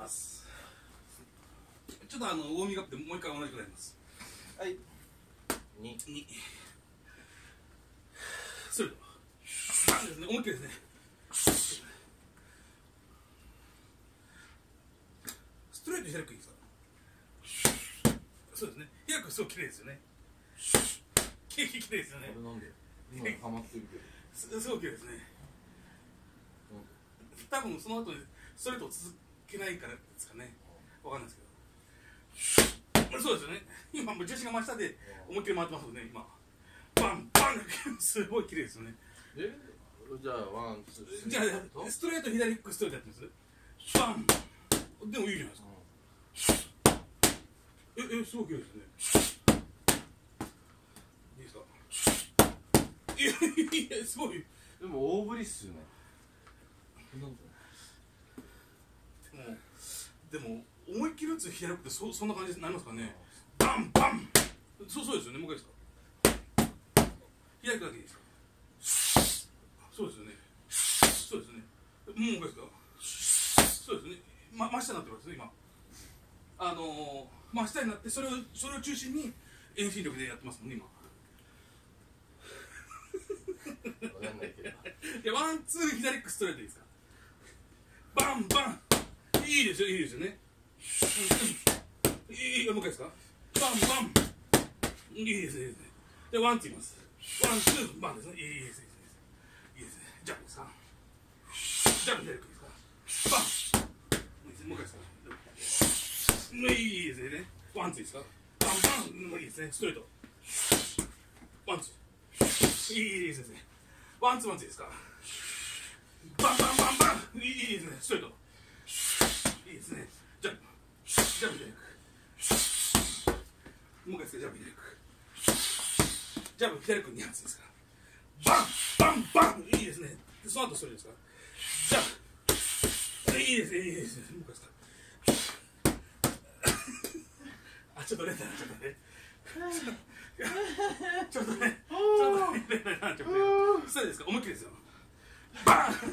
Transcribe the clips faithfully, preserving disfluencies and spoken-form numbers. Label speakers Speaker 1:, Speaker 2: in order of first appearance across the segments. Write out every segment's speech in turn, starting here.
Speaker 1: ます。ちょっとあのウォーミングアップでもう一回同じくらいやります。
Speaker 2: はい。に。
Speaker 1: に。それと。さんですね。思いっきりですね。ストレート開くいいですか。そうですね。開くすごい綺麗ですよね。綺麗綺麗ですよね。
Speaker 2: これなんで？今ハマってるけど。
Speaker 1: す, すごい綺麗ですね。多分その後にストレートを続けないからですかね。わかんないですけど。そうですよね。今もう重心が真下で思いっきり回ってますよね。今。バンバンすごい綺麗ですよね。
Speaker 2: え？じゃあワンツー。
Speaker 1: じゃあストレート左フックストレートやってます。バン。でもいいじゃないですか。ええすごい綺麗ですね。いいですか。いやいやすごい。
Speaker 2: でも大振りっすよね。
Speaker 1: でもでも思いっきり打つ開くって そ, そんな感じになりますかね。バンバン。そうそうですよね。もう一回ですか。開くだけでいいですか。そうですよね。そうですね。もう一回ですか。そうですね。ま真下になってますね今。あのー、真下になってそれをそれを中心に遠心力でやってますもんね今。
Speaker 2: わかんないけど。
Speaker 1: いやワンツー左ックストレートいいですか。バンバン。いいですよいいですよね。いいよもう一回ですか。バンバン。いいですねいいですね。でワンツーいきます。ワンツーバンですね。いいですいいですいいですね。ジャンプですか。ジャンプ左ックですか。バン。いいですねもう一回ですか。いいですね。ワンツーですか。バンバン。もういいですねストレート。ワンツー。いいですね。ワンツーワンツーですか。バンバンバンバン。いいですねストレート。いいですね。ジャンプジャンプ左ック。もう一回ですか。ジャンプ左ック。ジャンプ左ックに発ですか。バンバンバン。いいですね。その後ストレートですか。ジャンプ。いいですねいいですね。もう一回ですか。あちょっと連打になっちゃったね。ちょっとねちょっとね連打になっちゃったね。そうですか。思いっきりですよ。バン。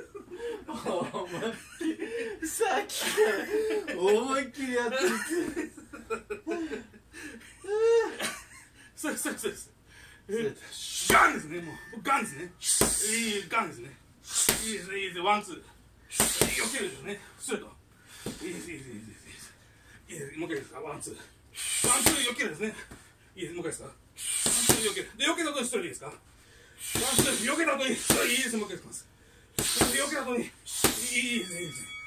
Speaker 2: さっきから思いっきりやってる。
Speaker 1: そうですそうですそうです。ガンですねもうガンですね。いいガンですね。いいですねいいですねワンツー。避けるですよね。ストレート。いいですいいですいいですいいです。いいですもう一回ですか。ワンツー。ワンツー避けるですね。いいですもう一回ですか。ワンツー避ける。で避けた後にストレートいいですか。ワンツー避けた後にいいですもう一回です。避けた後にいいですねいいですね。